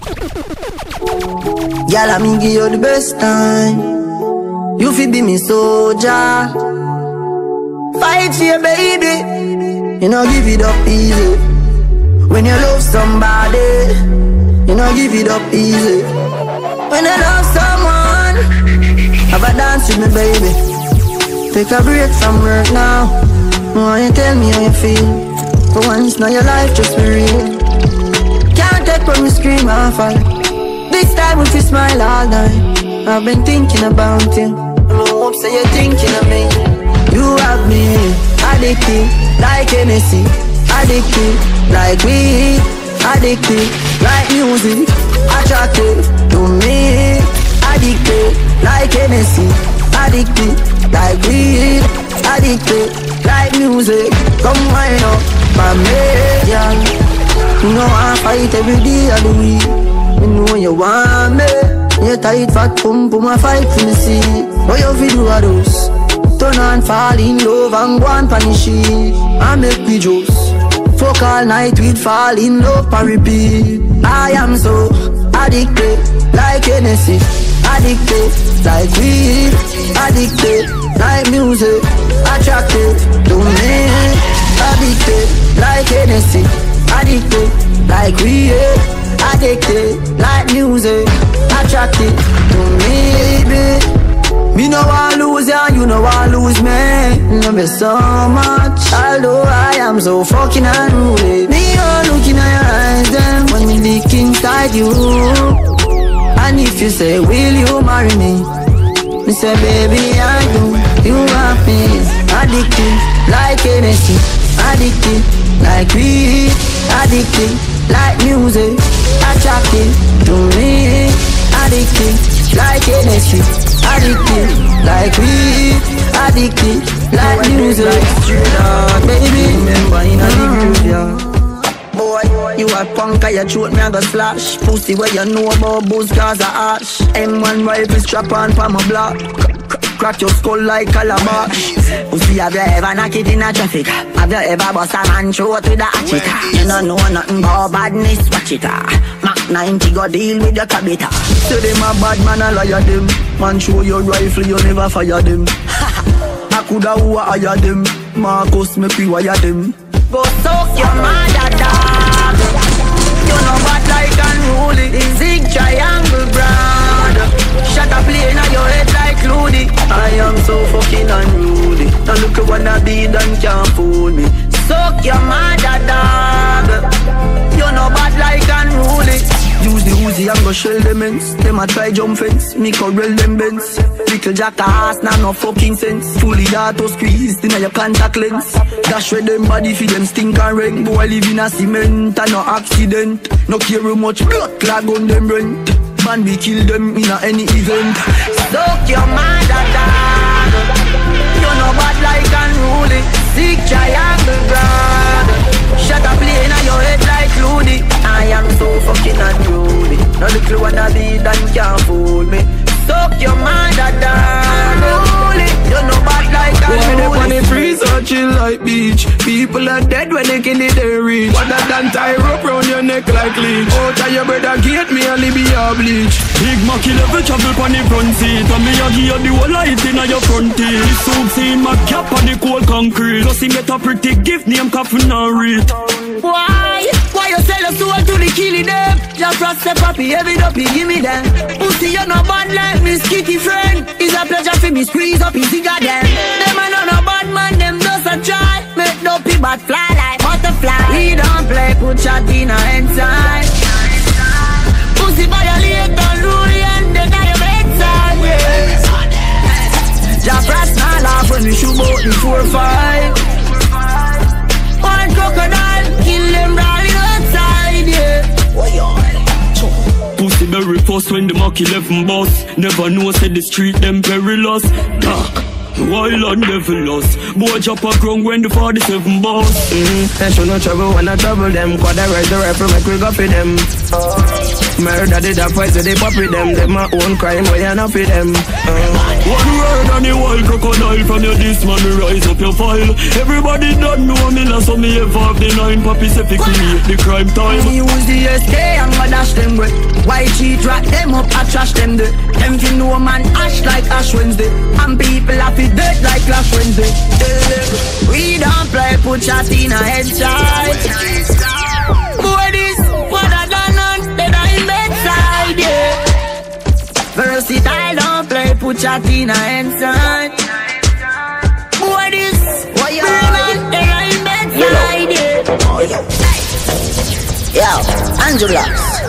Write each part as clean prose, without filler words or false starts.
Girl, I me give you the best time. You fi be me soldier. Fight for you, baby. You know give it up easy. When you love somebody, you know give it up easy. When you love someone, have a dance with me, baby. Take a break from work now. Why you tell me how you feel? For once now your life just be real. Can't take when we scream and fall. This time if you smile all night. I've been thinking about you. I hope so you're thinking of me. You have me addicted like Hennessy, addicted like weed, addicted like music, attracted to me, addicted like Hennessy, addicted like weed, addicted like music. Come wind up my me, girl. You know I fight every day of the week. You know you want me. You tight fat pum pum a fight for me see. What you fi do a those? Turn on fall in love and go on punish it. I make me juice. Fuck all night we'd fall in love and repeat. I am so addicted like Hennessy, addicted like weed, addicted like music, attracted to me, addicted like Hennessy, addicted like weed, addicted like music, attracted to me, baby. Me no want lose ya, you no want lose me. Love me so much, although I am so fucking unruly. Me all looking at your eyes then when me leak inside you. And if you say, will you marry me? Me say, baby, I do. You want me addicted like Hennessy, addicted like weed, addicted like music, attracted to me, addicted like Hennessy, addicted like weed, addicted like music. Baby, remember in a graveyard. Boy, you a punk and you throat me a go slash. Pussy where you know about booze cause a ash. M1 rifle strap on for my block. Crack your skull like calabash. Pussy, have you ever knock it in a traffic? Have you ever bust a man throat with a hatchet? You don't know nothing about badness, watch it. Mac 90 go deal with your cabita. Say them a bad man, I liar them. Man show your rifle, you never fire them. I coulda who I hire them. Marcus make we wire them. Go soak your mother dog. You know what like unruly. The zig triangle brand. Shut up plane on your head like Loody. I am so fucking unruly. Now look at what I did and can't fool me. Soak your mother dog. You know bad like unruly. Use the Uzi and go shell them ends. Them a try jump fence, me corral them bends. Little jackass, nah no fucking sense. Fully auto squeeze, inna your contact lens. Dash with them body for them stink and rent. Boy live in a cement and no accident. No care how much blood clog on them rent. Man we kill them in a any event. Soak your mother dog. You know bad like unruly. Sick triangle brand. Shut up plane on your head like Loody. I am so fucking unruly. Now the clue wanna be done can't fool me. Suck your mother down. You know bad like unruly. When they freeze or chill like beach. People are dead when they kill it they reach. Other than tie rope round your neck like leech. Oh, tell your brother gate me only be a bleach. Big Macky level travel on the front seat. And me a give you the whole light in your front teeth. The soup in my cap on the cold concrete. Plus he get a pretty gift name coffin and read. Why? Why you sell your soul to the killing them? Just trust the puppy, every dopey, give me them. Pussy, you no bad like me skitty friend. It's a pleasure for me squeeze up his cigar them. Them are not a bad man, them just a try. Make dopey but fly like butterfly. We don't play, put shot in a inside. Pussy violate on rule and then I am bedside. Just press not laugh when we shoot out the 4-5. One crocodile, kill them brawling outside, yeah. Pussy berry first when the Macky 11 boss. Never know said the street them perilous. Wild and devilish. Boy drop a ground when the 47 boss. They show no trouble when I trouble them. Quad I rise the rifle make we go for them. Murder did a fight so they pop with them. Them my own crime where you not for them. One word on the wild crocodile. From your this man me rise up your file. Everybody don't know me last so me ever have the 9 puppies if you create the crime time. Me use the SK and I dash them with. boy cheat, rat them up, I trash them there. Them fi know man ash like Ash Wednesday. And people have it dead like Clash Wednesday. We don't play, put shot in a headshot. Boy this, what I done on, dead in bedside, yeah. Versatile, don't play, put shot in a headshot. Boy this, what you on, dead in bedside, yeah. Yo, Angela.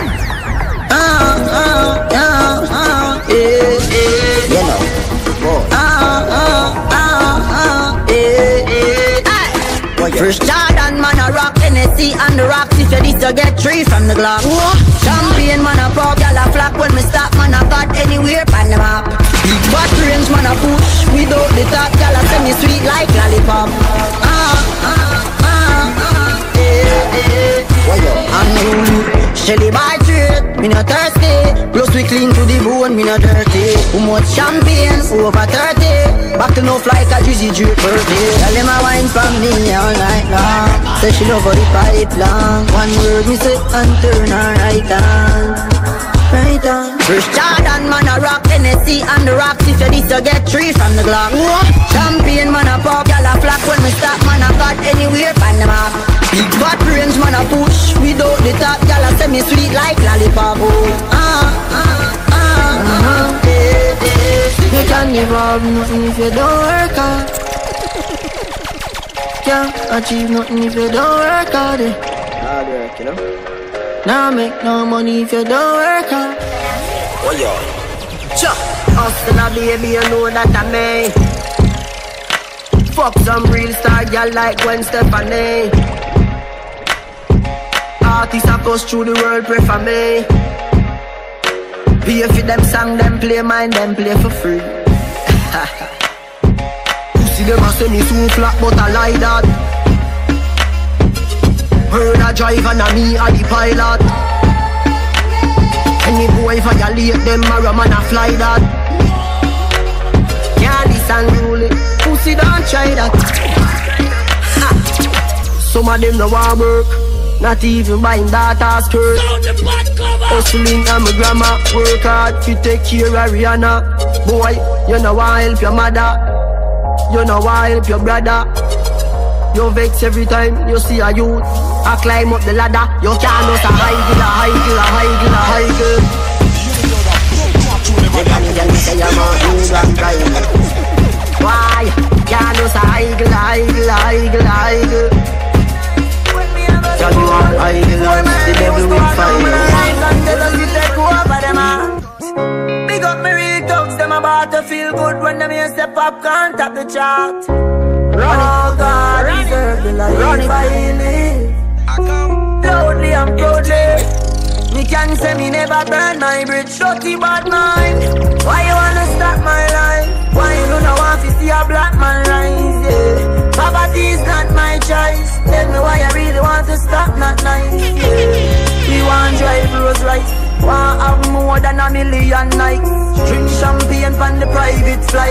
Yeah, you know. First Jordan, man, a rock Hennessy and the rocks. If you this, you get 3 from the Glock. Champion, man, a pop, y'all a flock. When me stop, man, I got anywhere on the map. Big fat range, man, a push. Without the top, y'all a semi sweet like lollipop. Unruly, Shelly by trade, me not thirsty. Plus we clean to the bone, me not dirty. Who much champagne, over 30. Back to no flight, a Drizzy Drake birthday. Tell them I wine from me all night long. Say she love for the pipe long. One word me say and turn her right on. Right on. First Jordan, man, a rock Hennessy and the rocks. If you this, you get 3 from the Glock. Champion, man, a pop, y'all a flock. When me stop, man, I got anywhere on the map. Big fat range, man, a push. Without the top, y'all a semi sweet like lollipop. You can't give up nothing if you don't work hard. Can't achieve nothing if you don't work hard. Hard work, you know. Now make no money if you don't work hard. Oh yeah. Cha, hustle, baby, you know that I may. Fuck some real star girl like Gwen Stefani. Artists across through the world pray for me. Pay for them song, them play mine, them play for free. Pussy them a say me too flat, but I like that. Heard a driver and me a the pilot. Any boy violate them, a man a fly that. Yeah, this unruly, pussy don't try that. Some of them no want work. Not even buying data skirt. Hustling and my grandma. Work hard to take care of Rihanna. Boy, you know why help your mother. You know why help your brother. You vex every time you see a youth. I climb up the ladder. You can't know a high girl. The Canadian say I'm a new grand prime. Why? Can't know a high girl. Tell you all I belong, the devil will find you. And tell us you take over them out. Big up me real thugs, them about to feel good when them here step up, can't tap the chart. Oh God, reserve the life I live. Loudly and proudly. Me can say me never burn my bridge. Dirty bad mind. Why you wanna stop my life? Why you don't want to see a black man rise, yeah. Poverty is not my choice. Tell me why I really want to stop, not nice, yeah. We want drive Rolls Royce. Want have more than 1 million nights. Drink champagne on the private flight.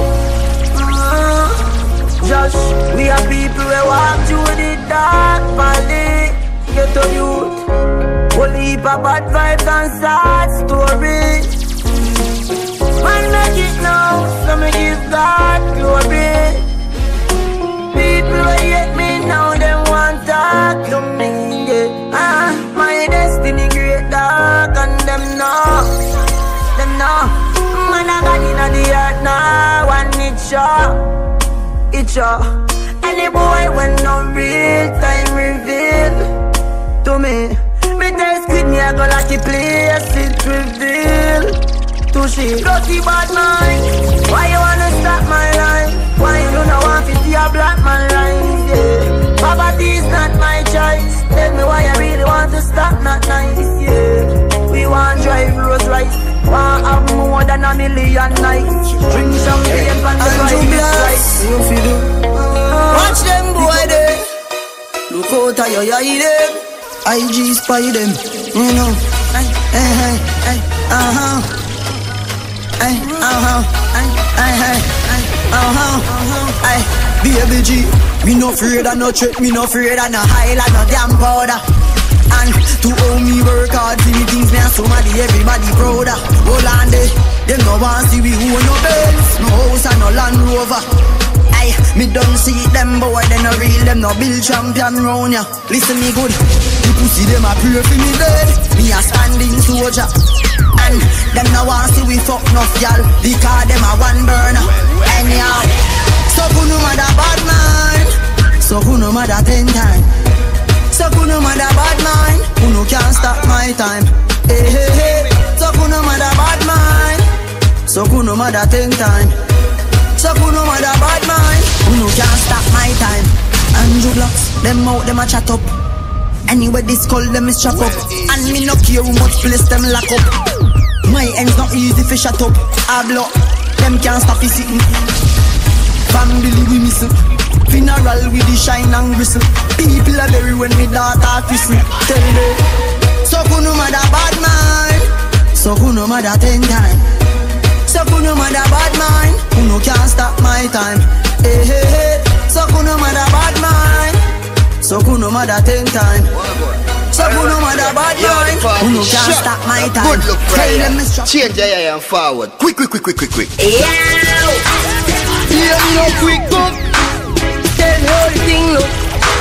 Josh, we are people who walk through the dark valley. Get to youth. Whole heap of bad vibes and sad stories. Man make it now, so me give God glory. People who hate me now, they want talk to me, yeah. My destiny great dark, and them know. Man I got in the earth now, and it's sure. Any boy when no real time reveal to me. Me test with me, I go like the place it reveal to shit. Dirty bad mind. Why you wanna stop my life? Why you don't want to see a black man rise, yeah. Poverty is not my choice. Tell me why I really want to stop, not nice, yeah. We want drive Rolls Royce. Want have more than 1 million nights. Drink champagne and the private flight. Watch them boy there. Look out how you eye them. IG spy them, you know. Baby G, me no afraid of no threat, me no afraid of no Highland, no damn powder. And to owe me work hard, see me things me a somebody, everybody prouder. Hold on there. Them no want see we who no Benz, no house and no Land Rover. Aye, me don't see them boy, they no real, them no build champion round ya. Listen me good, the pussy them a pray for me dead. Me a standing soldier, and them no want see we fuck enough y'all, because them a one burner. Anyhow, so who no matter bad man, so who no matter 10 times. So who no matter bad man, who no can't stop my time. Hey hey hey, so who no matter bad man. So who no matter 10 times. So who no matter bad mind. Who no can't stop my time. Andrew Blocks, them out, them a chat up. Anyway this call them is chop up. And me no care who much place them lock up. My ends not easy for shut up. I block, them can't stop it sitting. Family we missing. Funeral with the shine and whistle. People are bury when me daughter whistle. Tell me. So who no matter bad mind. So who no matter 10 times. So who no matter bad mind, who no can't stop my time. Hey hey hey. So who no matter bad mind. So who no matter 10 times. So who no matter bad mind, who no can't stop my time. Good look, Friday. Change your eye and forward. Quick. Yeah, no quick up. Tell how the thing look.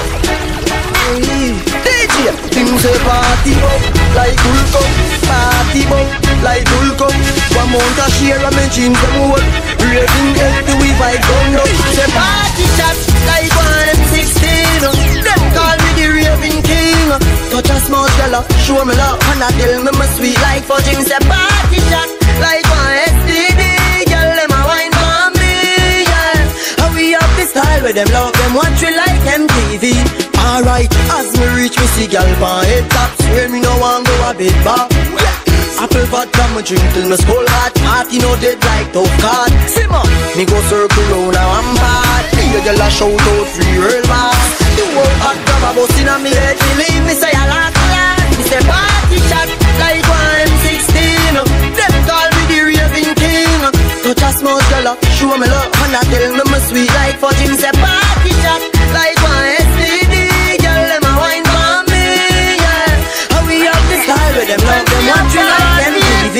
DJ, things say party up like Hulk. Party up like Hulk. One month a share and me jeans them whole. Raving head to we vibe down low. Say party chat like 116. Them call me the raving king. Touch a small girl, show me love, and I tell me my sweet like fudging. Say party chat like 1 STD. Girl, them a wine for me, yeah. How we have the style where them love them watch we like MTV. Alright, as me reach me see girl pan head top. Swear me no want go a bit back. Apple vodka me drink till me skull hot. Heart you know dead like tough card. Simmer, me go circle round now I'm bad. Me a girl a shout out free real boss. You won't hot grab a bus inna me head. Believe me say I laugh a lot. Me say party chat like 116. Them call me the raving king. Touch a small girl show me love, and I tell me my sweet like fudging. Say party chat like 1 STD. Girl them a wine for me, yeah. How we have the style with them love them watch you like them TV.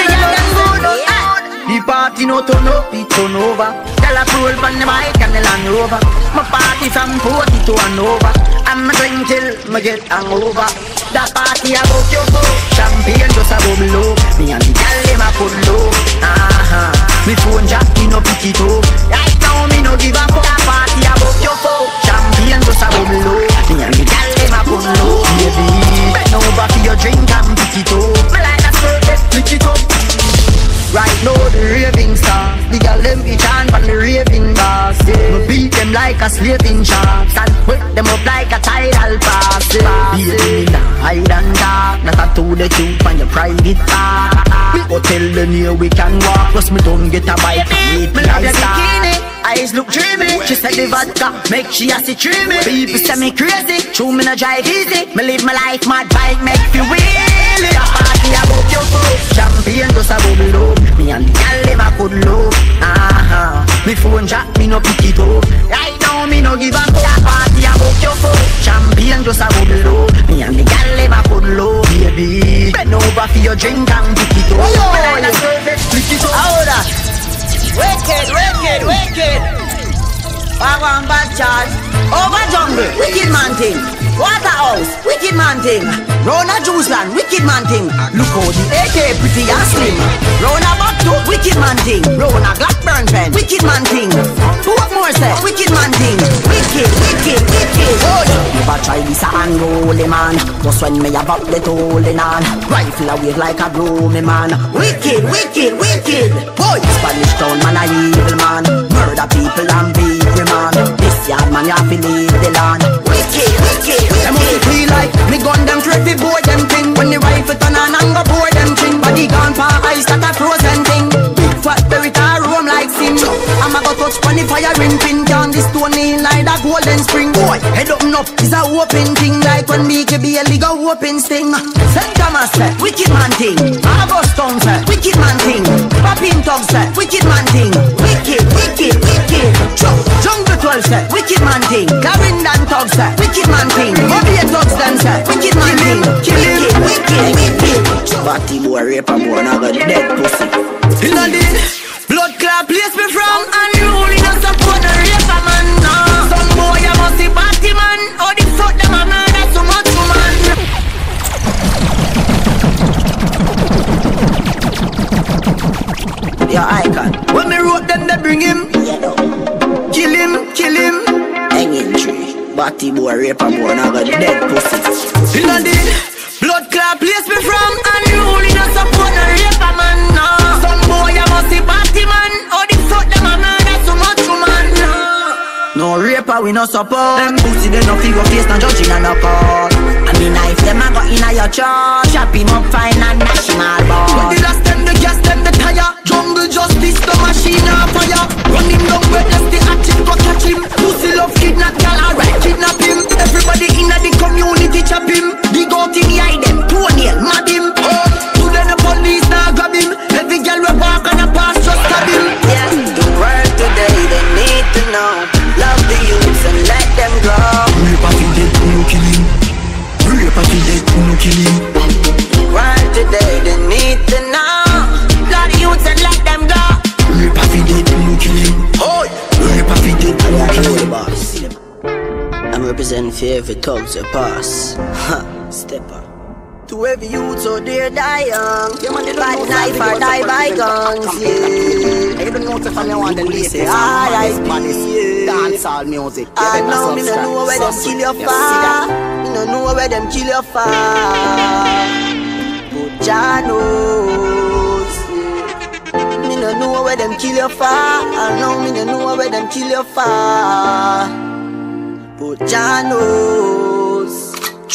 The party no turn up, it turn over. Tell a roll from the bike and the Land Rover. My party from 40 to and over. I'm a drink till me get hangover. The party about your boat, champagne just a bubble up. Me and the girl them a pull low. Me phone jack me no pick it up. Right now me no give a fuck. The party about your boat, champagne just a bubble up. Me and the girl them a pull low. Baby, bend over for your drink and pick it up. Me like a skirt, pick it up. Right now the raving star, the girl them each hand on the raving bars. Me beat them like a slaving sharks and whip them up like a tidal pass. Baby me nah hide and dark, not a to the truth on your private part. We go tell them here we can walk, plus me don't get a bite. Me love your bikini, eyes look dreamy. She said the vodka make she a see dreamy. People say me crazy, true me no drive easy. Me live my life mad bike make you wheelie. A party about your foot, champagne just a bubble up. Me and the girl them a good love. Me phone jack me no pick it up. Right now me no give a fuck. A party about your foot, champagne just a bubble up. Me and the girl them a good love. Baby, bend over for your drink and pick it up. Pick it up. How that? Wicked. I want bad charge. Over jungle, wicked man thing. Waterhouse, wicked man thing. Rona Juice Land, wicked man thing. Look how the AK pretty and slim. Rona Bacto, wicked man thing. Rona Blackburn pen, wicked man thing. What more say? Wicked man thing. Wicked. Hold up. Never try this unruly man. Just when me have up the holding on. Rifle a wave like a gloomy man. Wicked. Boy, Spanish town man a evil man. Murder people and beat man. This yard man you have to leave the land. Wicked. Them must feel like me gun them straight fi board them thing. When the rifle turn on and go board them thing. Body gone for ice that a frozen thing. Big fat berry tar roam like sin. I'ma go touch on the fire ring pin. Down the stone in like that golden spring. Boy, head up enough is a open thing. Like when BKB a go open sting. St. Thomas say, wicked man thing. August Town say, wicked man thing. Papin Tug say, wicked man thing. Wicked. Jungle 12 say, wicked man thing. Clarendon Tug say, wicked man thing. Mobile Tugs them say, wicked man thing. Wicked. Batty boy, raper boy, now got dead pussy. In a the blood clot place me from, and you only not support the raper man. Some boy you must be batty man. How the fuck them a murder so much woman? Your icon. When me wrote them, they bring him. Kill him, kill him. Hanging tree. Batty boy, raper boy, now got dead pussy. In a the blood clot place me from, and you only not support the raper man. Some boy you must be batty man. How the fuck them a murder so much woman? No raper, we no support. Them pussy, they no figure face, no judging and no call. And the knife, them a go in a your church. Chop him up fine and national ball. But the last them, the gas them, the tire. Jungle justice, the machine on fire. Run him down, witness the action, go catch him. Pussy love kidnap, girl, alright, kidnap him. Everybody in the community chop him. Dig out him, hide them, toenail, mad him. To then the police now grab him. Every girl we walk on a pass, just stab him. Yeah, the world today, they need to know. Love the youths and let them grow. Raper fi dead, who no kill him. Raper fi dead, who no kill him. The world today, they need to know. Love the youths and let them go. Raper fi dead, who no kill him. Raper fi dead, who no kill him. Boss, I'm representing for every thugs that pass. Step up. To every youth out there die young. Bad knife or die by guns, yeah. I don't know if I want the latest dancehall music. I know me no know where them kill your far. Me no know where them kill your far. But Jah knows. Me no know where them kill your far. I know me no know where them kill your far. But Jah knows.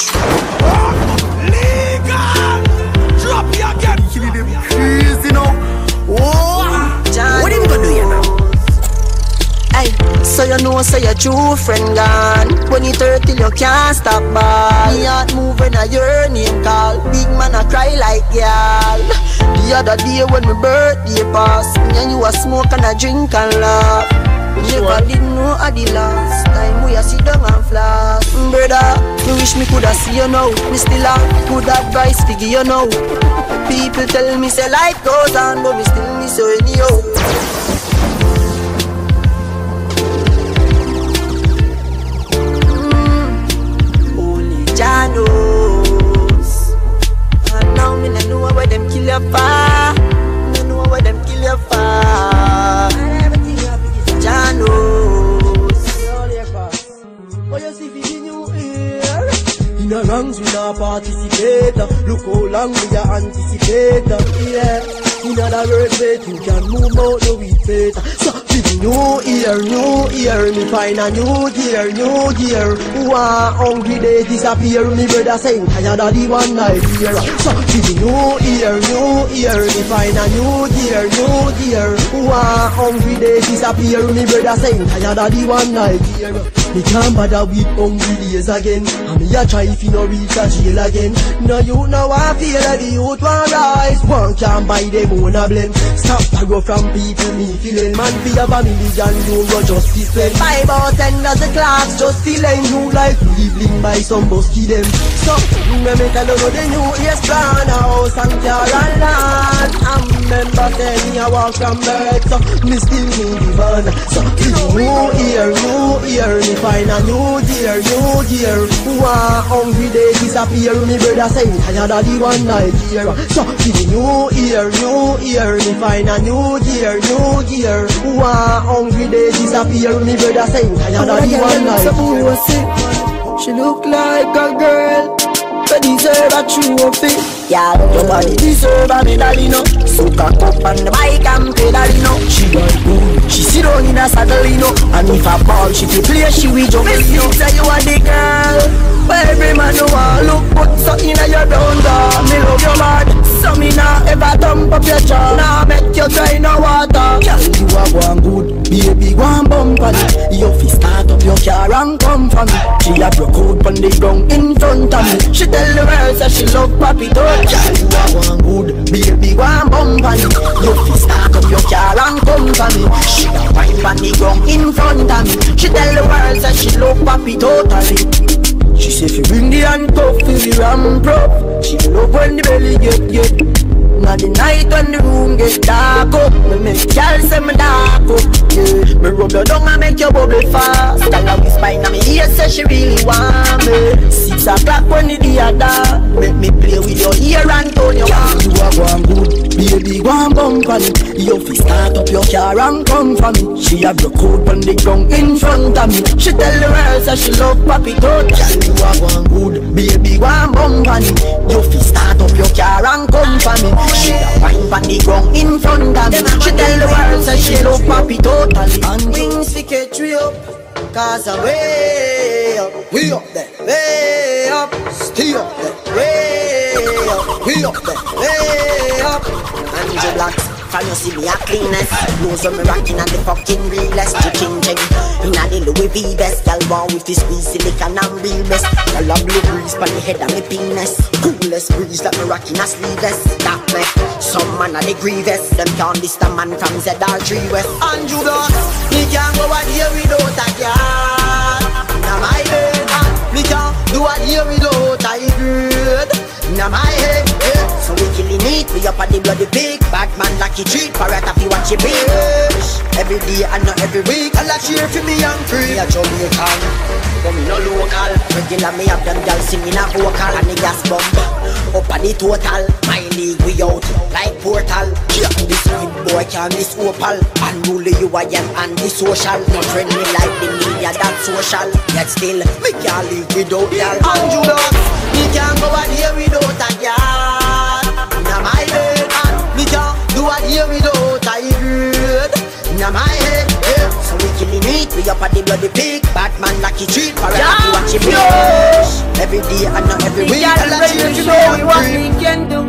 Drop your gun, killing them crazy now. What him gonna do here now? Hey, so you know, say your true friend gone. When you 30 you can't stop ball. Me heart move when I your name call. Big man I cry like y'all. The other day when my birthday pass, me and you a smoke and a drink and laugh. Never did know at the last time we a sit down and flash. Brother, me wish me coulda see you now. Me still have good advice to give you now. People tell me say life goes on, but me still miss you anyhow. Only Jah knows. And now me no know where them kill you for. No know where them kill you for. Jah knows. What you see in your ear? In the ranks we not participate. Look how long we are anticipate. Yeah. In other words, you can move out the weed plate. So, new year, me find a new gear. Who are hungry, they disappear. Me brother saying, tired of the one night here. So, new year, me find a new gear. Who are hungry, they disappear. Me brother saying, tired of the one night here. Me can't bother with hungry days again. And me a try if you no reach a jail again. No you know I feel like the youth want rise. One can't buy them own a blame. Stop borrow from people me feeling. Man be a million you go justice spend. 5 or 10 as a class just feeling you like living by some busky them. So me tell you the new year's plan a house and car and land. And remember tell me I walk from birth. So me still need the van. So new year me find a new gear. Who are hungry they disappear. Me brother say tired of the one night here. So new year me find a new gear. Who are hungry they disappear. Me brother say tired of the one night. She look like a girl, but deserve a trophy. Yeah, nobody deserve a medal, you know. Soak her up on the bike and pedal, you know. She got good, she sit down in a saddle, you know. And if a ball she fi play, she will jump. Miss you say you are the girl, but every man you want look put something in your brown door. Me love you mad, so me nah ever dump up your jaw. Nah make you try no water. Girl, you are one good, baby one bump on it. You fi start up your car and come for me. She a broke out on the ground in front of me. She tell the world say she love papi dog. Girl, you are one good, baby one bump on it. You fi start up your car and come for me. She a wine on the ground in front of me. She tell the world say she love papi totally. She say fi bring the handcuff fi the ram prop. She love when the belly get at the night when the room get dark up. Me make y'all say me dark up. Yeah, me rub your down and make your bubble fast. Girl a whisper inna me ear say she really want me. 6 o'clock when the day a dark, make me play with your ear and turn your on. You a go and good, baby go and bump on it. You fi start up your car and come for me. She have your coat on the ground in front of me. She tell the world say she love papi total. You a go and good, baby go and bump on it. You fi start up your car and come for me. She a wine on the ground in front of me. She tell the world say she love papi totally. And wings fi catch we up, cause I'm way up. We up there, way up. Stay up there, way up. We up there, way up. And the blocks, from you see me a cleanest. Knows when me rockin' and the fucking realest. Chicken jing, inna the Louis V best. Y'all want with this squeeze silicon and real best. Y'all a blue breeze pon the head of me penis. Coolest breeze like me rockin' a sleeveless. That me, some man a the grievous. Them can't list a man from ZR3 West. Andrew Blocks, me can't go out here without a car. Now my head, me can't do a here without a good. Now my head, yeah. So we killing it, we up at the bloody pig. Bad man lucky treat, parrot if you watch your bitch. Every day and not every week, I'll cheer for me and free. Me a Jamaican, but me no local. Regular me have them girls singing a vocal. And the gas bomb, up at the total. My league we out, like portal. Yeah, this good boy can miss opal. Unruly you I am anti-social. Not friendly like the media that's social. Yet still, me can't live without y'all. Andrew Blocks, me can't go out here without a yard. Now my head, me can't do a here without a good. Now my head, yeah. So we killing it, we up at the bloody pig. Batman lucky treat, for a happy watch it bitch. Every day and not every week, I'll cheer to show what we can do.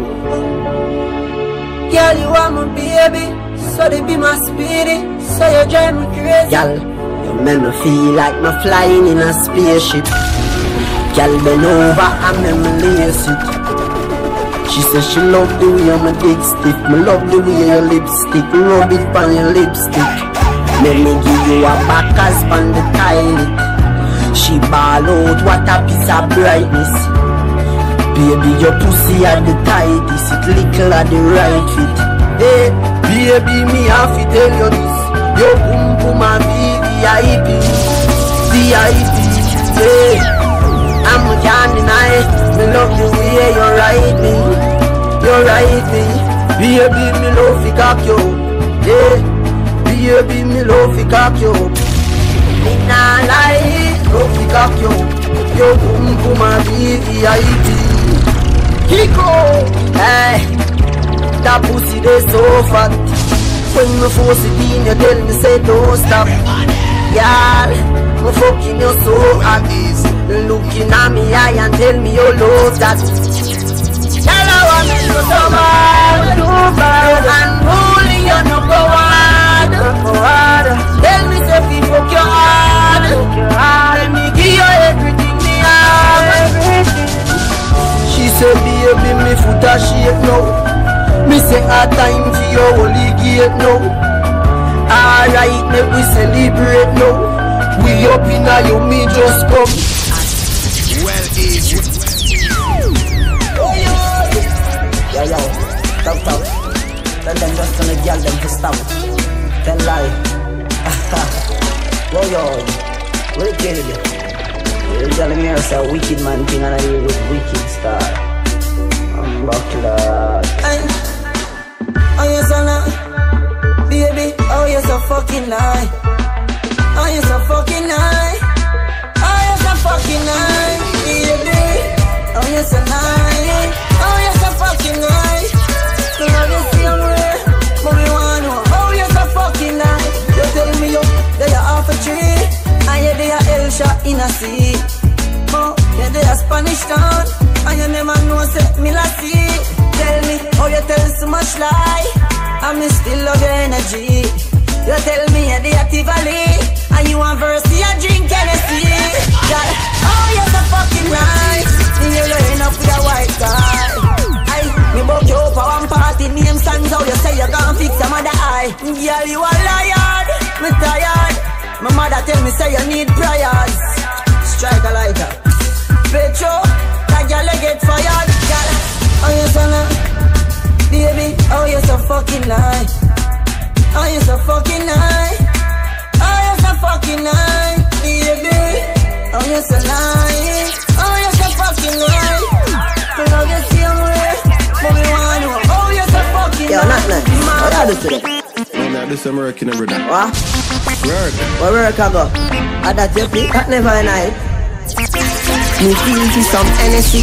Girl, you are my baby, so they be my spirit, so you drive me crazy. Girl, you make me feel like me flying in a spaceship. Girl, bend over and make me lace it. She says she love the way my dick stick. Me love the way your lipstick. Rub it on your lipstick. Let me give you a back as on the toilet. She ball out, what a piece of brightness. Baby, your pussy at the tightest. It little at the right fit. Hey, baby, me have to tell you this. Your boom boom and VIP. VIP, hey. I'm can't deny it. Me love the way you ride me. You ride me. Baby, me love to cock you. Yeah. Baby, me love to cock you. Me nah lie. Love to cock you. Your boom boom and VIP. Kiko. Hey. That pussy they so fat. When me force it in, you tell me say don't stop. Girl, me fucking you so hot. Looking at me eye and tell me you love that. Tell her I want you so bad, and only you no go hard. Tell me say fi fuck your heart. Let me give you everything me have. She said baby me foot a shake now. Me say hard time for your holy gate now. Alright, make we celebrate now. We up in a you me just come. Yo, stop. Tell them just gonna yell them to stop. Tell lie. Yo, wicked. You're telling me it's a wicked man thing and I hear this wicked star. I'm buckler. Oh, you so lie. Baby, oh, you so fucking lie. Oh, you so fucking lie. Oh, you so fucking lie. Baby, oh, you so lie. Oh, you're so fucking nice. So now you see I'm real, but me wanna know. Oh, you're so fucking nice. You tell me you, that you're off a tree. And you're there El shot in a sea. Oh, you're there Spanish town. And you never know, say, me la see. Tell me, oh, you tell so much lie. And me still love your energy. You tell me you're the Tivoli. And you want verse, you drink Hennessy. Oh, you're so fucking nice. You're laying up with a white guy. Me book you up for one party, name stands out. You say you're gonna fix your mother eye. Girl, you a liar, me tired. My mother tell me say you need prayers. Strike a lighter. Petro, that girl get fired. Girl, oh you son, baby, lie. Oh, you're so fucking nice. Oh, you're so fucking nice, baby. Oh, you're so lying. Oh, you're so fucking nice. I love you same way, but me want to. Oh, you're so fucking nice. Yo, not nice. What you do today? I do some work in every day. What? Work. Where work I go? I that you feel? That never night. Me feel for some energy.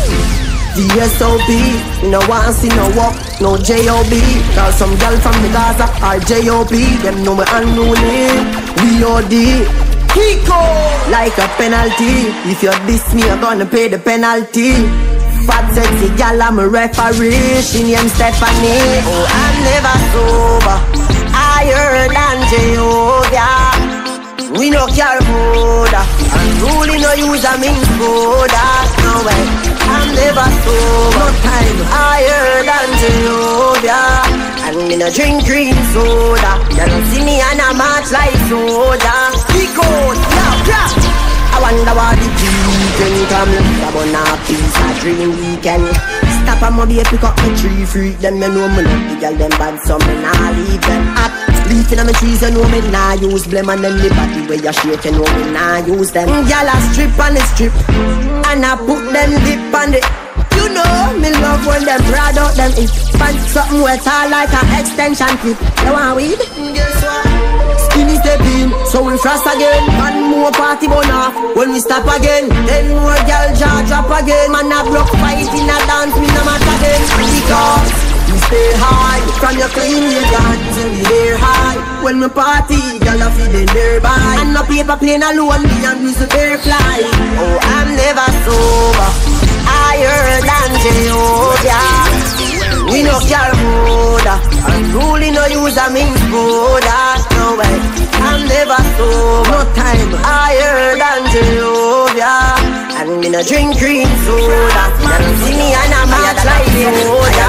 DSOP, no want see no walk, no J.O.B. Cause some girl from the Gaza are J.O.B. Them know me unruly, V.O.D. Kiko, like a penalty. If you diss me, I'm gonna pay the penalty. Fat sexy gal, I'm a referee. She named Stephanie. Oh, I'm never sober, higher than Jehovah. We no care soda, unruly no use a min soda. No way, I'm never sober, no time higher than Jehovah. And me no drink green soda. You don't see me and I march like soda. He goes, yeah. I wonder what the weekend come. I wanna piece a dream weekend. Stop and maybe pick up the tree freak. Them you know me love the girl them bad, so me nah leave them up. Leafing on my trees, you know me nah use blame. And then the body where you shake, you know me nah use them. Girl I strip on the strip, and I put them dip on the. You know me love when them proud out them it. Find something wet all like an extension clip. You want weed? Guess what? Skinny step in, so we frost again. One more party burn off, when we stop again. Then more girl jaw drop again. Man a block fight in a dance, me no matter then. Because we stay high, from your clean your guns and we there high. When we party, girl a feeling thereby. And no paper plane alone, me and we super fly. Oh, I'm never sober, higher than Jehovah. We no care soda, unruly no use a min soda. No way, I'm never sober, no time higher than Jehovah. And me no drink green soda. You see me and I'm hot like soda.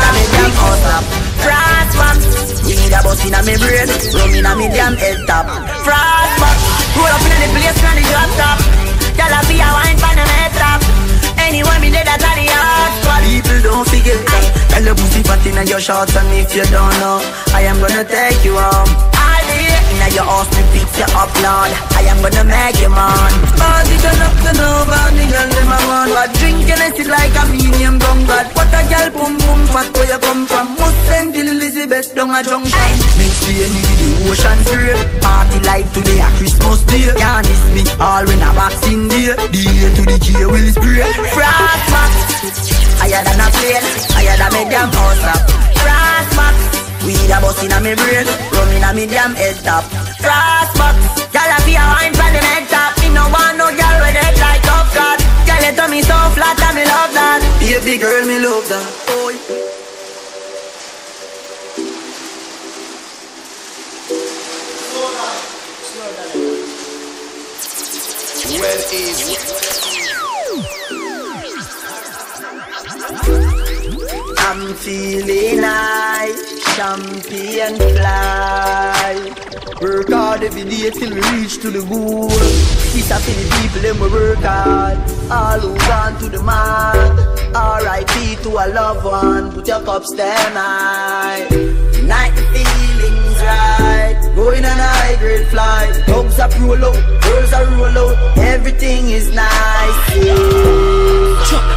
Frost box, we need a bus in a me brain, rum in a me damn head top. Frost box, roll up in the place from the drop top. Y'all a be a wine from the head top. Anyway, me did that at the heart. People don't forget that. Tell the pussy fat in your shorts, and if you don't know, I am gonna take you home. I'll be in your house to fix you up, Lord. I am gonna make you man. Party turn up to over, the girl them a run. But drinking it like a medium gun. But what a girl boom boom fat where you come from. Must send till Elizabeth down a junction. Next day you need the ocean spray. Party like today a Christmas day. Can't miss me all when a boxing day. DJ to the J will spray. Frost box, higher than a plane, higher than medium house top. Frost box, weed a bus in a me brain, rum in a medium head top. Frost box, y'all a be a wine from the neck top. Me no want no girl with head like up God. Girl it to me so flat and me love that. Baby girl me love that. Oh. Well easy. I'm feeling high, champion fly. Work hard every day till we reach to the goal. This a for the people them we work hard. All who gone to the mark. R.I.P. to a loved one. Put your cups down high. Tonight the feeling's right. Going on a high grade flight. Dogs are roll out, girls are roll out. Everything is nice. Yeah.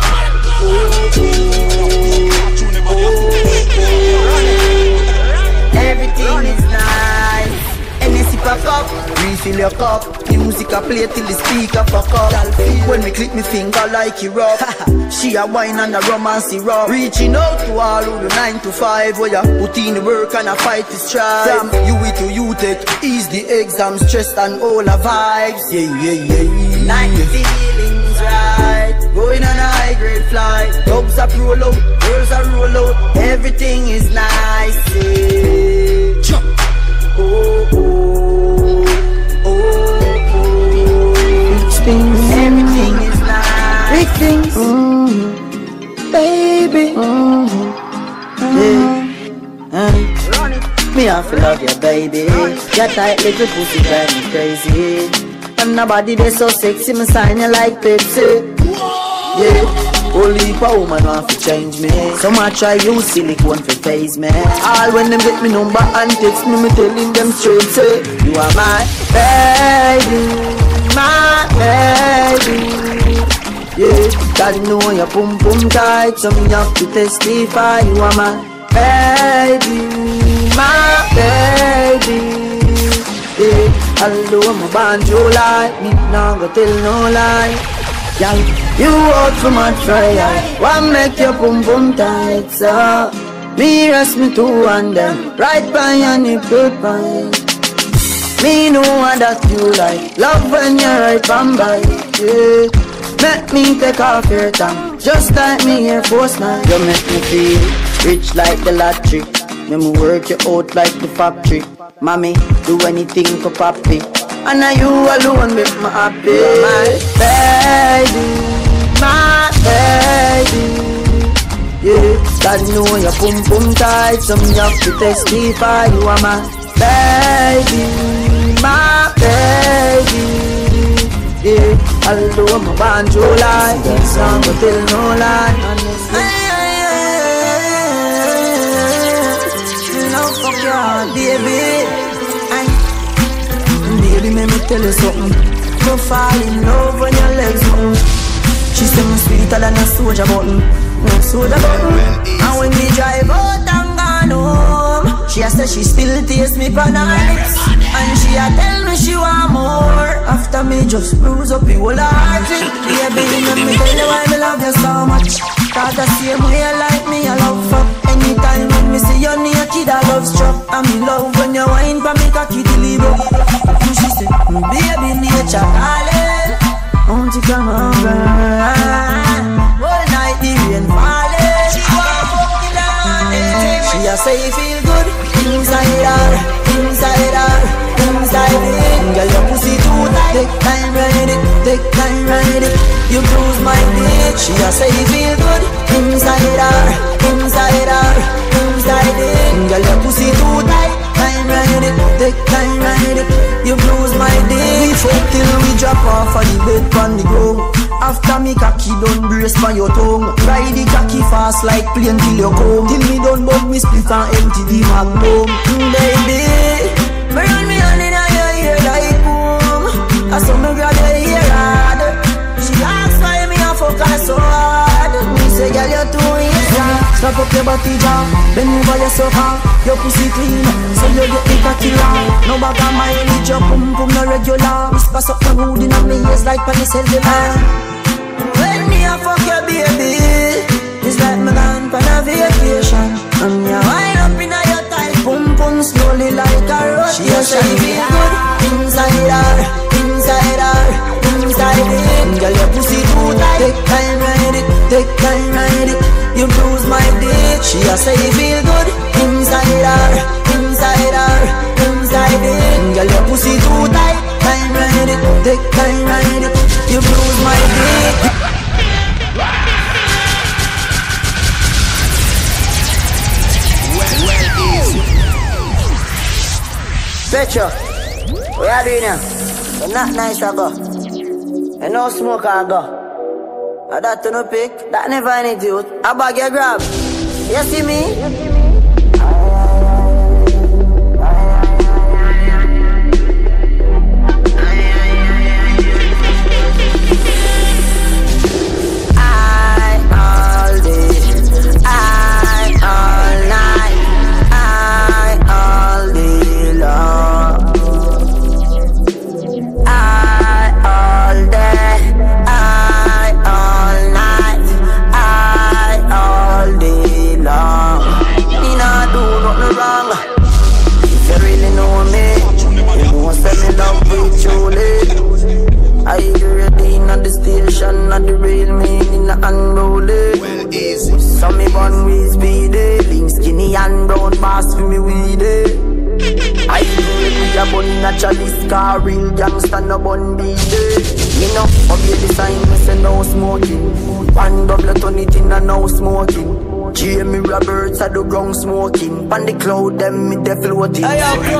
Everything is nice. NSC pack up, refill your cup. Music a play till the speaker fuck up. When we click me finger like it rough. She a wine and a romance rough. Reaching out to all who do 9 to 5. Where you put in the work and a fight to strive. From UE to UTech, ease the exam stress and all the vibes. Yeah. Night the feelings right. Going on a high grade flight. Dogs are roll out, girls are roll out. Everything is nice. Yeah. Jump. Oh, oh, oh, oh. Big things. Everything is nice. Big things. Baby. Run it. Me have to love you, baby. Your tight little pussy drive me crazy. And nobody they so sexy, me sign you like Pepsi. Yeah. Only a woman want to change me. Some I try use silicone for face me. All when them get me number and text me telling them straight say, you are my baby, my baby. Yeah, God know your pum pum tight, so me have to testify. You are my baby, my baby. Yeah, although I'm a banjo like me, now go tell no lie. Yeah, you out for my trial. Why make your pum pum tight, so me rest me two and them right by your nipple pine. Me know what that you like. Love when you're right by. Yeah, make me take off your tongue, just like me Air Force 9. You make me feel rich like the lottery. Make me work you out like the factory. Mommy, do anything for papi, and now you alone make me happy. My baby, my baby. Yeah, God know your pum pum tight, so me have to testify. You are my baby, my baby. Yeah, although I'm a banjo like this song, but tell no lie. Love fuck your heart, baby. Baby, let me tell you something. Don't fall in love when your legs move. She say me sweeter than a soldier button. No soda button. And when we drive out and gone home, she a say she still taste me for nights. And she a tell me she want more. After me just bruise up the whole heart. Baby, let me tell you why me love you so much. Cause the same way you like me, I love fuck. Anytime when me see you naked, I love struck. And me love when you whine for me cocky deliver. And she say, baby, nature calling, won't you come over? All night the rain falling. She want fuck the land. She a say feel good inside her, inside her, inside it. Girl, your pussy too tight. Take time ride it, take time ride it. You bruise my dick. She a say feel good inside her, inside her, inside it. Girl, your pussy too tight. Time ride it, take time ride it. You bruise my dick. We fuck till we drop off of the bed on the ground. After me cocky done brace for your tongue. Ride the cocky fast like plane till you come. Till me done but me split and empty the magnum. Baby, me run me on in your ear like boom. I saw me grab your ear hard. She asks why me a fuck her so hard. Me say girl you too easy. Slap up your body jaw, bend over your sofa. Your pussy clean, so you get the cocky long. No bag of mileage, your pum pum no regular. Whisper something rude in my ears like when you cellular. When me a fuck your baby, it's like me gone on a vacation. And you wind up in your tight pum pum slowly like a rotation. She a say feel good inside her, inside her, inside it. Girl your pussy too tight. Take time ride it, take time ride it. You bruise my dick. She a say feel good inside her, inside her, inside it. Girl your pussy too tight. Time ride it, take time ride it. You bruise my dick. Petro, what you doing here? You're not nice I go. You no smoke I go. I that to no pick, that never any dude. I bag your grab. You see me? I ready in the station, at the rail meaning unroll it. Well, easy. So me born with speed, lean skinny and brown pass for me weed. I really a bun naturalist car, real gangsta no bun beat. Me no obey the sign, me say no smoking. One double turn it in and no smoking. Jamie Roberts at the ground smoking. On the cloud them me dey floating. I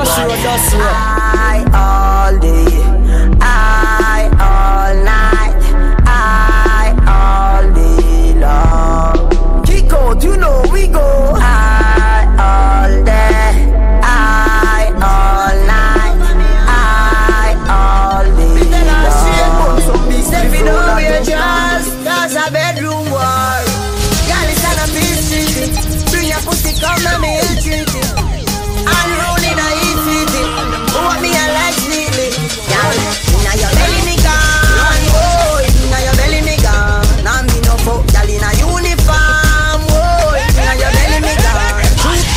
all day, I all night, I all day long. out, you know we go. I all day, I all night, I all day. Step in over your just, that's a bedroom war. Girl, it's on a bitch, bring your pussy, come to me, ill treat it. I'm rolling, I eat with it. Want me, I like neatly. Girl, inna your belly, me gone. Oh, inna your belly, me gone. Now me no fuck, girl, inna uniform. Oh, inna your belly, me gone.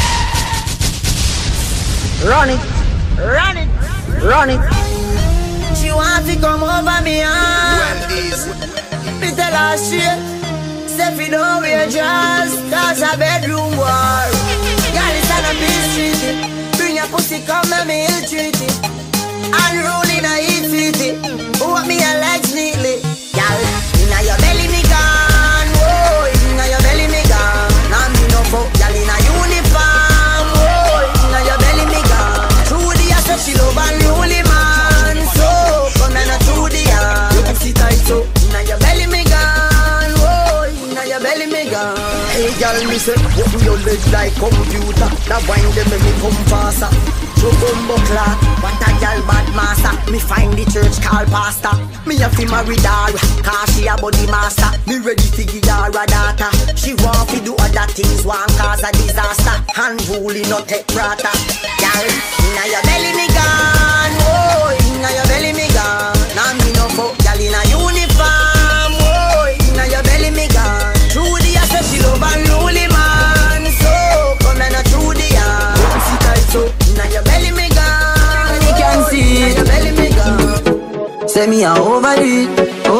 Run it, Run it. run it. She want to come over me, Well, easy. me tell her straight. Step in over your dress, that's a bedroom war. Girl, it's on a bitch, bring your pussy, come and me ill treat it. Unruly, I eat with it. Want me a legs neatly. Girl, inna your belly me gone. Whoa, inna your belly me gone. Now me no fuck, girl inna uniform. Whoa, inna your belly me gone. Through the ass, she love unruly man. So come and through the ass. You sit tight so inna your belly me gone. Whoa, inna your belly me gone. Hey girl, me say, open your leg like computer. Now wind them and me come faster. Chocombo clock, what a girl bad master. Me find the church called pastor. Me a fi marry her, cause she a body master. Me ready to give her a daughter. She want to do other things, want cause a disaster. Unruly, not take prata. Girl, inna your belly me gone. Oh, inna your belly me gone. Now me no fuck, girl inna uniform. Oh, inna your belly me gone. Through the ass, she love unruly man. So come and through the ass. Sit tight so. Inna your belly me gone. You can see Inna it. your belly me gone. Say me a overdo it,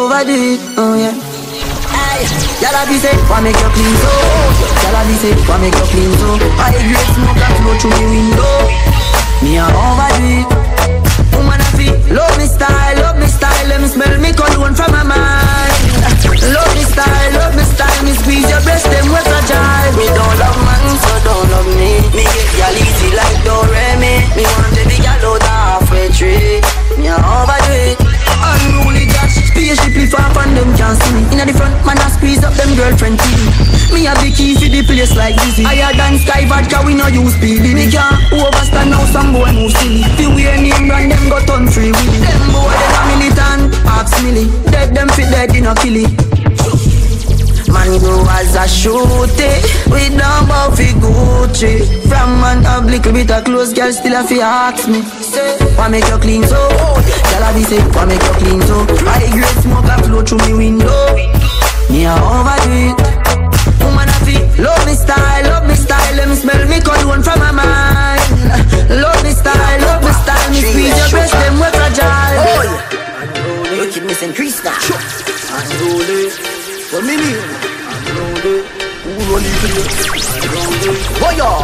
oh yeah. Ay, Y'all be say, why make you clean so? Y'all be say, why make you clean so? I great smoke that flow through me window. Me a overdo it. Woman I feel, love me style. Let me smell me cologne from my mind. Love me style, me squeeze your breast, them we fragile. Me don't love man, so don't love me. Me get y'all easy like Doremi. Me want the big y'all out halfway tree. Me a overdo it. Unruly dash, spaceship lift off and them can't see me. Inna the front, man I squeeze up them girlfriend TV. Me have the key for the place like Dizzy. Higher than Sky Vodka, we no use PD. Me can't overstand now some boy move silly. Fi wear name brand, them go turn free willy. Them boy them a militant, ask milli. Dead them fit dead, they no kill it. Man go as a shooty, we down bout fi Gucci. From an oblique bit of clothes, girl still a fi ask me. Say, why make you clean so? Girl a be say, why make you clean so? I great smoke a flow through me window. Me a overdo it. Woman a fi love me style. Let me smell me cologne from my mind. Love me style, me squeeze your breast, them we fragile. oh yeah. Wickedness increase now. Unruly, for me, unruly. Who run it to you? Unruly. Oh yeah.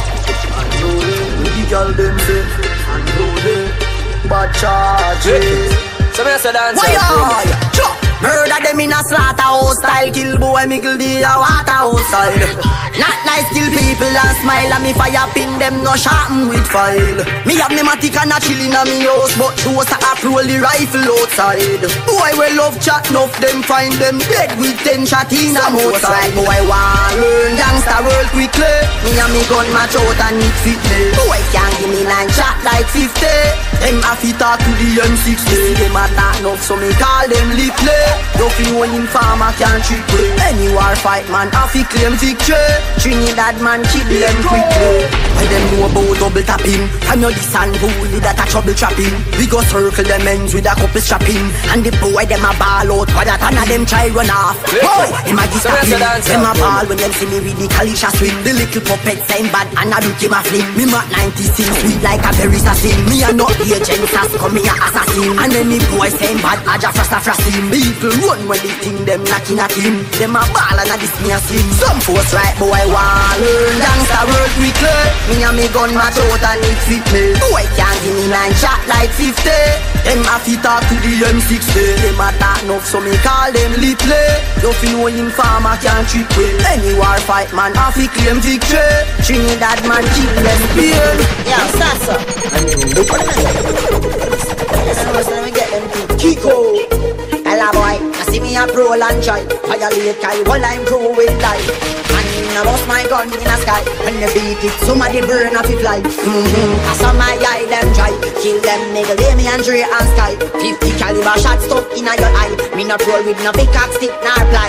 Unruly. The girl them say, unruly. Bad charges. So me a say dance. Why are murder them in a slaughterhouse style. Kill boy, mickle the waterhouse style. Not nice, kill people and smile. And me fire pin them, no sharpen with file. Me have me matic and a chill in a me house, but those a roll the rifle outside. Boy we love chat, enough them find them dead with 10 shot in a outside. Boy want learn gangster world quickly. Me and me gun match out and it fit me. Boy can't give me 9 shot like 50. Them a fit talk to the M60. See them a talk enough, so me call them Lipley. Don't feel when informer can't trick me. Any war fight man, a fi claim victory. Trinidad man kill them quickly. When them know about double tapping, from your this and bully that a trouble trapping. We go circle them ends with a couple strapping. And the boy them a ball out, but that none of them try run off. Boy, him a get tapping. Them a ball when them see me with the Kalisha swing. The little puppet same bad and a do him a fling. Me mat 96 sweet like a berry assassin. Me a not agent sass come me a assassin. And any boy same bad a just frassin. People run when they think them knocking at him. Them a ball and a this me a sin. Some force right boy want learn gangster world quickly. Me and me gun match out and it fit me. Boy can't give me 9 shot like 50. Them a fit talk to the M60. Them a talk enough so me call them Lipley. You fi know informer can't trick me. Any war fight man a fi claim victory. Trinidad man keep them beer. Yeah, Sasa. Let me get them to Kiko. Hello boy, I see me a a pro and try. Violate Kyle while I'm crew with life. And I bust my gun in the sky. When they beat it, somebody burn off it like. I saw my eye them dry. Kill them nigga, lay me and Dre and Sky. 50 caliber shot stuck in your eye. Me not roll with no big cock stick nor fly.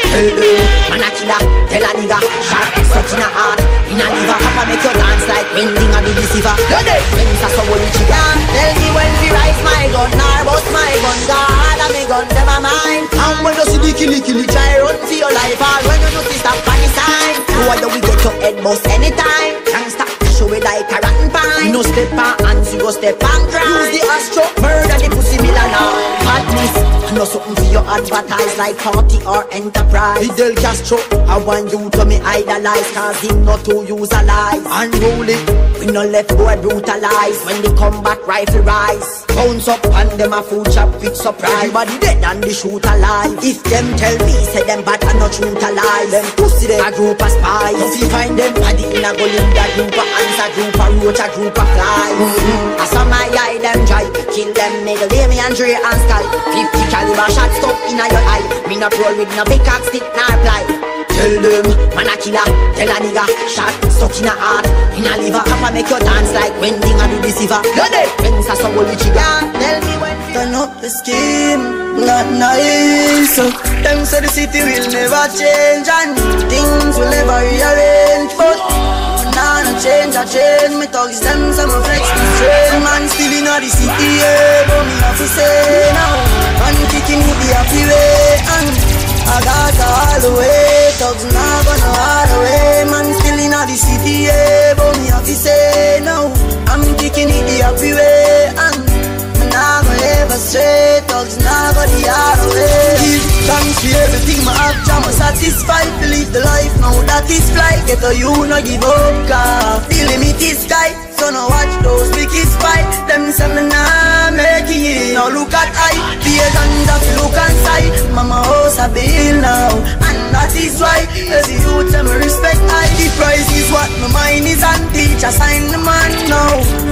Man a killer, tell a nigga. Shot stuck in a heart, in a liver. Papa make you dance like ending of the deceiver. When it's a so holy chicken, tell me when we rise my gun or bust my gun. God and me gun, never mind. And when you see the killy, try run for your life. Or when you notice that funny sign, why do we get your head bust anytime? Can't stop to show it like a rotten pine. No step on hands, you go step on crime. Use the astro, murder the pussy millionaire. Madness, I know something for you advertise like party or enterprise. Fidel Castro, I want you to me idolize. Cause him not to use a lie. Unruly, we no left boy brutalize. When the combat rifle rise, bounce up and them a food chop with surprise. Everybody dead and they shoot alive. If them tell me, say them bad and not truth alive. Them pussy them a group of spies. If you find them body in a gully, that group of ants, a group of roach, a group of flies. I saw my eye them dry. Kill them nigga, lay me and Dre and Sky. 50 caliber shot stuck in your eye. Me not roll with no big cock stick nor fly. Tell them, man a killer, tell a nigga. Shot stuck in a heart, in a liver. Papa make you dance like Wendy and the deceiver. When it's a so holy chicken, tell me when. Turn up the scheme, not nice. Them say the city will never change and things will never rearrange. But nah, no change, I change. Me thugs them, some of flex the train. Man still in the city, yeah, but me have to say now. Man kicking with the happy way and I got all the way. Thugs not gonna all the way. Man still in the city, yeah, but me have to say now. I'm kicking it the happy way and nah go ever straight, thugs nah go the other way. Give thanks for everything my have, jam satisfied. Believe the life now that is fly. Get a you no give up, car the limit is sky. So now watch those wicked spy. Them say me nah make it. Now look at I, be a ganja look inside. Mama house a bill now, and that is why as the youth them respect I. The price is what my mind is on. Teacher sign the man now.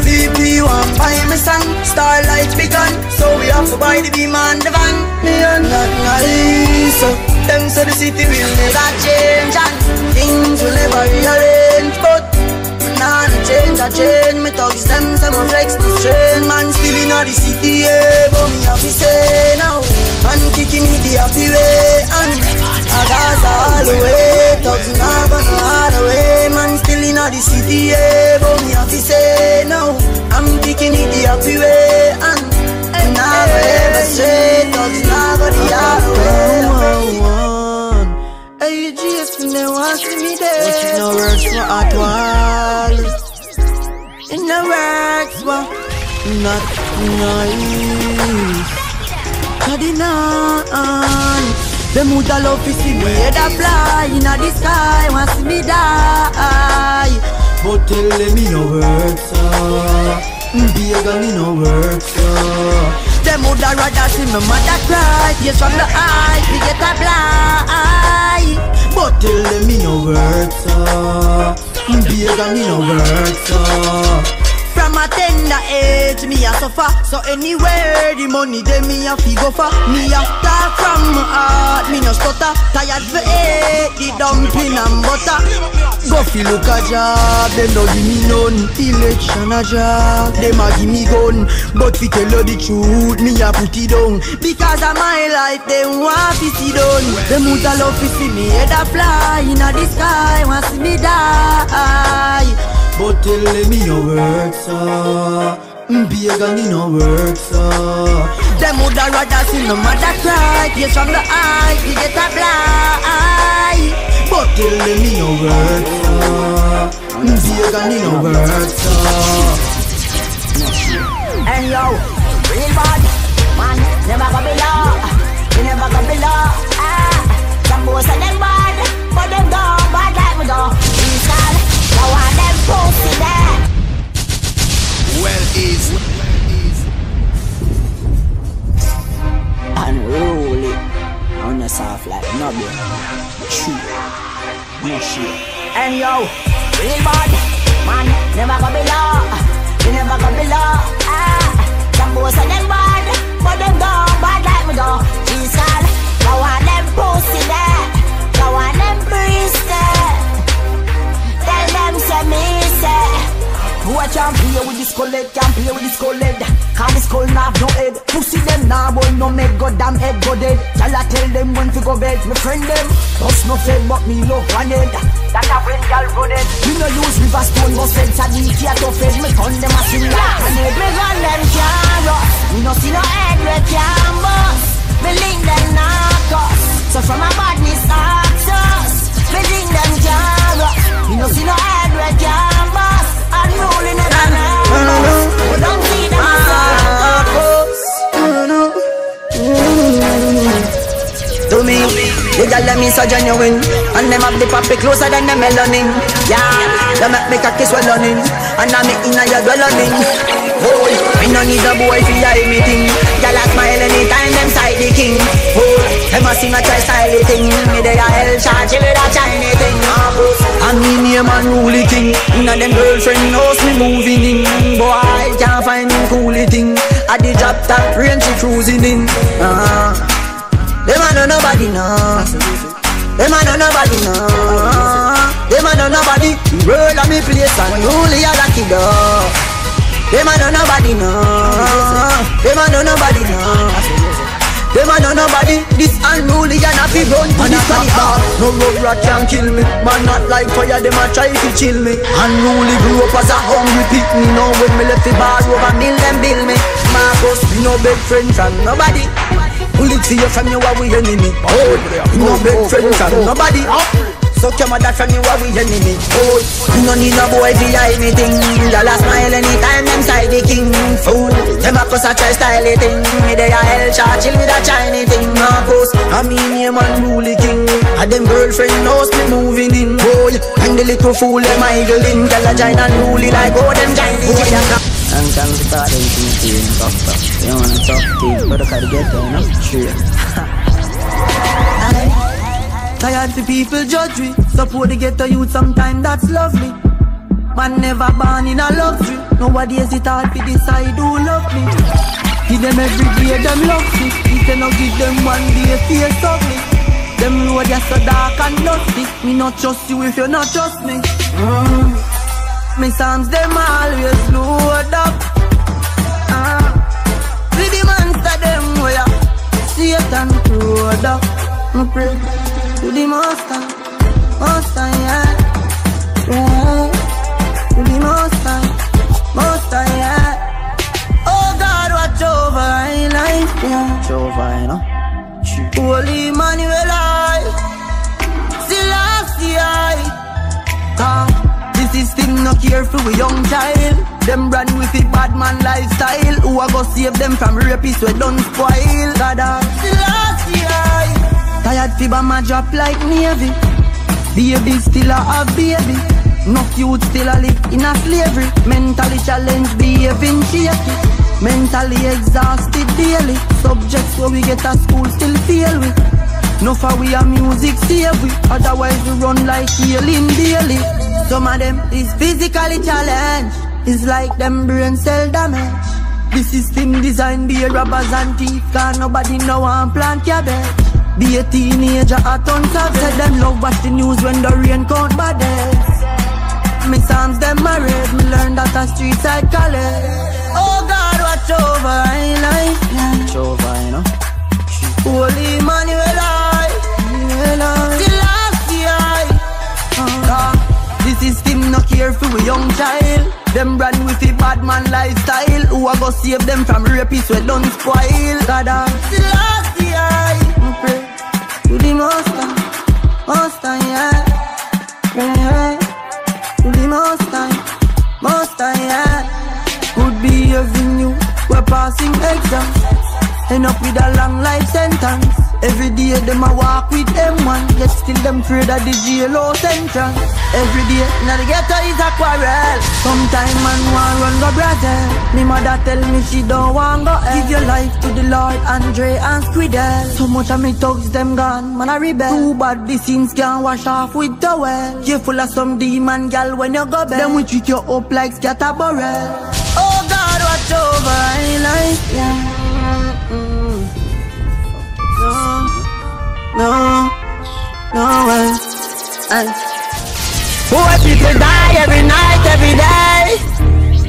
VP want buy me song. Starlight begun, so we have to buy the beam and the van. Me and not nice. So them say the city will never change and things will never rearrange. But nah, no change, I change. Me thugs them, some of flex the train. Man still in the city, yeah, but me have to say now. Man kicking it the happy way and I got all the way. Thugs not gonna all the way. Man still in the city, yeah, but me have to say now. I'm kicking it the happy way and now ever straight. Thugs not gonna all the way. Hey, GS, you never want to see me there. But it no works for at all. It no works for not nice. Cardinal, them woulda love to see me head a fly inna the sky, want see me die. But tell them me no work, sir. Big and me no work, sir. Them woulda rather see me mother cry. Tears from the eyes, we get a blind. But tell them me no work, sir. Big and me no work, sir. From a tender age, me a suffer. So anywhere the money they me a fi go for. Me a talk from my heart, me no stutter. Tired for eat the dumpling and butter. Go fi look a job, them no give me none. Election a job, them a give me gun. But fi tell you the truth, me a put it down. Because of my life, them want fi see done. Them woulda love fi see me head a fly inna the sky, want see me die. But tell them me no work, sir. Big and me no work, sir. Them woulda rather see no mother cry. Tears from the eyes, we get a blind. But tell them me no work, sir. Big and me no work, sir. And yo, real bad man, never go below. You never go below. Some boys say them bad, but them gone bad like me go. I want them pussy there. Well easy. Unruly. On the soft like nobby. True. No shit. And yo, real bad man, never go below. You never go below. Some boys say them bad, but them gone bad like me go. Jesus, I want boy can't play with this skull head, can't play with this skull head. Cause this skull nah have no head. Pussy them nah boy no make goddamn head go dead. Y'all a tell them when to go bed. Me friend them, bust no fed but me love one head. That a friend y'all go dead. Me no use river stone but fed sadiki a to fed. Me turn them a sing like a head. Me gun them can't rust. Me no see no head where can't bust. Me link them knock us. So from a badness ask us. Me link them can't rust. Me no see no head where can't bust. I'm rolling it on us. But don't see them to me, the girl let me so genuine. And them have the poppy closer than the melanin. Yeah, they make me cocky swelling. And I make inna your dwelling. Oh, I no need a boy for anything. Girl a smile anytime them side the king. Oh, them a sing a try style thing. Me they a hell charge with a Chinese thing. And me name and rule king. Inna them girlfriend knows me moving in. Boy can't find him cool thing. At the drop top range she cruising in. Them a know nobody know. Them a know nobody know. Them a know nobody. Roll on me place and only a lucky dog. Them a know nobody know. Them a know nobody know. Them a know nobody. This unruly and happy run to the top. No road rat can kill me. Man not like fire. Them a try to chill me. Unruly grew up as a hungry pick me. Now when me left the bar over mill them bill me. Marcus be no big friend from nobody. Pull it for you from you while we enemy. Oh, no big friend from nobody. So come on that from you while we enemy. Oh, you no need no boy for anything. Y'all a smile anytime them side the king. Fool, them a cuss a try style thing. Me they a hell charge chill with a Chinese thing. Marcus, I mean name and rule king. And them girlfriend knows me moving in. Boy, and the little fool them idling. Y'all a giant and rule like oh them giant. And time to start anything tough stuff. You want a tough things, but I gotta get there, no? Sure. Tired for people judge me. Support the ghetto youth sometime, that's lovely. Man never born in a luxury. Nowadays it hard to decide who love me. Give them every day, them love me. If you not give them one day, face ugly. Them road are so dark and dusty. Me not trust you if you not trust me. Me songs them always load up. With the monster them way up. Satan road up. Me pray to the master, master yeah. To the master yeah. Oh God, watch over my life yeah. Watch over, you know. Holy Emmanuel still last year. This system no care for a young child. Them run with it bad man lifestyle. Who a go save them from rapists we don't spoil. God last year. Tired fever ma drop like Navy. Baby still a have baby. No youth still a live in a slavery. Mentally challenged, behaving shaky. Mentally exhausted daily. Subjects where we get a school still fail we. No for we a music save we. Otherwise we run like healing daily. Some of them is physically challenged. It's like them brain cell damage. The system designed be robbers and thief. Cause nobody know one plant cabbage. Be a teenager at on top. Said them love watch the news when the rain count bodies. Me songs them married. Me learned that a street side college. Oh God, watch over my life yeah. Watch over, you know. Holy Emmanuel still last year. The system no care for a young child. Them run with the bad man lifestyle. Who a go save them from rapists we don't spoil. God still last year. Pray to the master yeah. Pray to the master yeah. Could be having you, we're passing exams. End up with a long life sentence. Every day them a walk with M1. Yet still them afraid of the jail sentence. Every day now the ghetto is a quarrel. Sometime man want run go brother. Me mother tell me she don't want go hell. Give your life to the Lord, Andre and Squidel. So much of me thugs them gone, man a rebel. Too bad the sins can't wash off with towel. Careful of some demon gal when you go bed. Them we treat you up like scatterbarrel. Oh God, watch over my life yeah. No way. Poor people die every night, every day.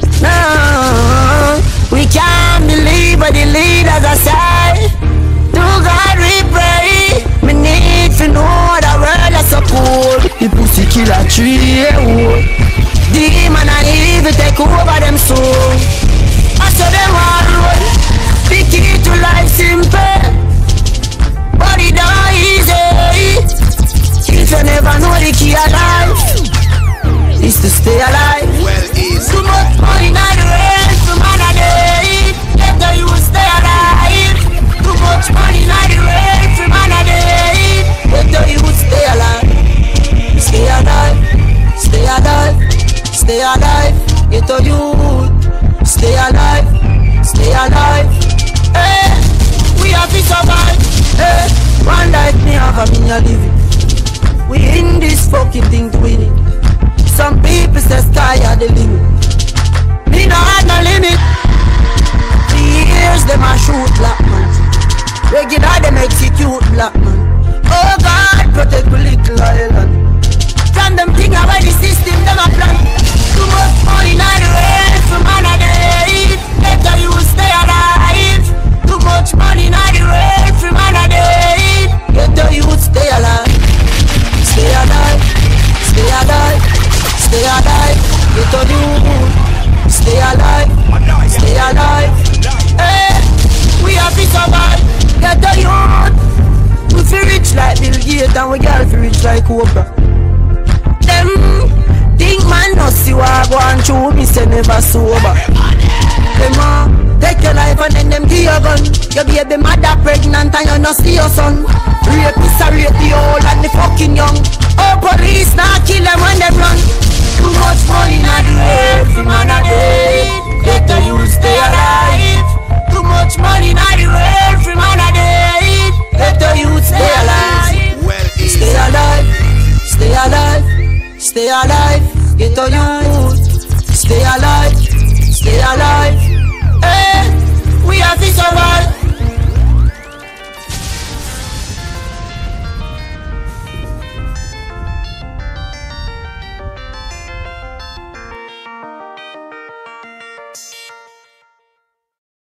stay alive. Well, easy. Too much money in the world, too man a day. Get the youth stay alive. Too much money in the world, too man a day. Get the youth stay alive. Stay alive, stay alive, stay alive. Get the youth stay alive, stay alive. Hey, we have to survive. Hey, one life me have a me a living. We in this fucking thing to win it. Some people say sky are the limit. Me no had no limit. 3 years them a shoot black man. Regular them execute black man. Oh God, protect the little island. From them thing about the system, them a plan. Too much money in the world, for man a day. Better you stay alive. Too much money in the world, for man a day. Better you stay alive. Stay alive, stay alive, stay alive. Better you stay alive, stay alive. Hey, we have to survive. Get the youth. We feel rich like Bill Gates and we girl feel rich like Oprah. Them think man no see what go on through me say never sober. Them take your life and then them give you a gun. Your baby mother pregnant and you no see your son. Rapists are rape the old and the fucking young. Oh police now kill them when they run. Too much money in the world, free man a day. Better you stay alive. Too much money in the world, free man a day. Better you stay alive. Well, easy. Stay alive, stay alive, stay alive. Get to youth, stay alive,